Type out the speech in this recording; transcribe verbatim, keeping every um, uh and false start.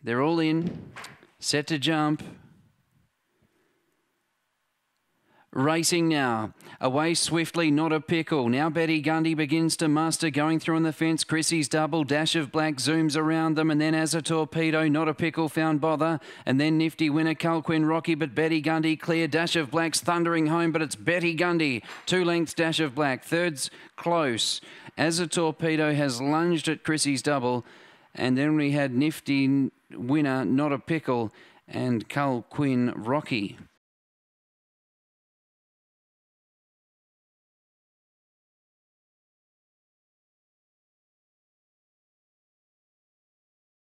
They're all in. Set to jump. Racing now. Away swiftly, Not a Pickle. Now Betty Gundy begins to muster, going through on the fence. Chrissy's Double, Dash of Black zooms around them, and then as a torpedo, Not a Pickle found bother, and then Nifty Winner, Culquin Rocky, but Betty Gundy clear. Dash of Black's thundering home, but it's Betty Gundy. Two lengths, Dash of Black. Third's close. As a torpedo has lunged at Chrissy's Double, and then we had Nifty Winner, Not a Pickle, and Culquin Rocky.